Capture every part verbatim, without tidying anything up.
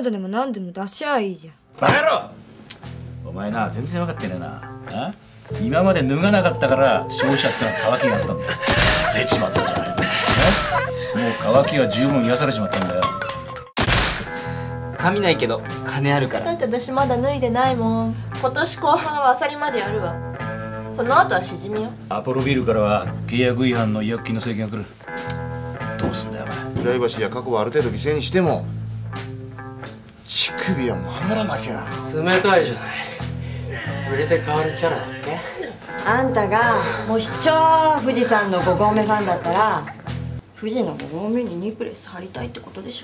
ードでも何でも出しゃいいじゃん。 バカ野郎！お前な、全然分かってねえな。あ？今まで脱がなかったから消費者ってのは乾きがあったんだよ。出ちまったじゃないか。もう乾きは十分癒されちまったんだよ。 髪ないけど金あるから。 だって私まだ脱いでないもん。今年後半はアサリまでやるわ。その後はシジミよ。 アポロビールからは契約違反の違約金の請求が来る。どうすんだよお前。 プライバシーや過去はある程度犠牲にしても乳首は守らなきゃ。 冷たいじゃない。売れて変わるキャラだっけ。 あんたがもし超富士山のご合目ファンだったら富士のご合目にニプレス貼りたいってことでしょ。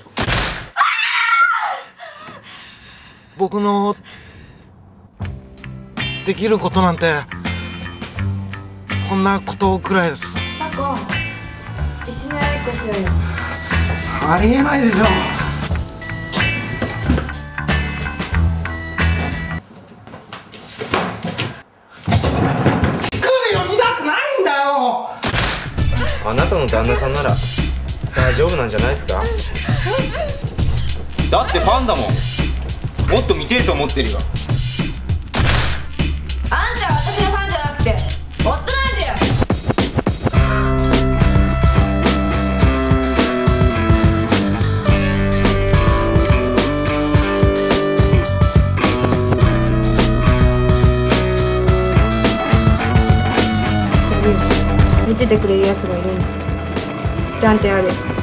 僕のできることなんてこんなことくらいです。 パコ、一緒にあいこしようよ。 ありえないでしょ。乳首を見たくないんだよ。 あなたの旦那さんなら大丈夫なんじゃないですか。だってファンだもん。もっと見てえと思ってるよ。 あんたは私のファンじゃなくて夫なんだよ。見ててくれるやつがいるんだ。ちゃんとやれ。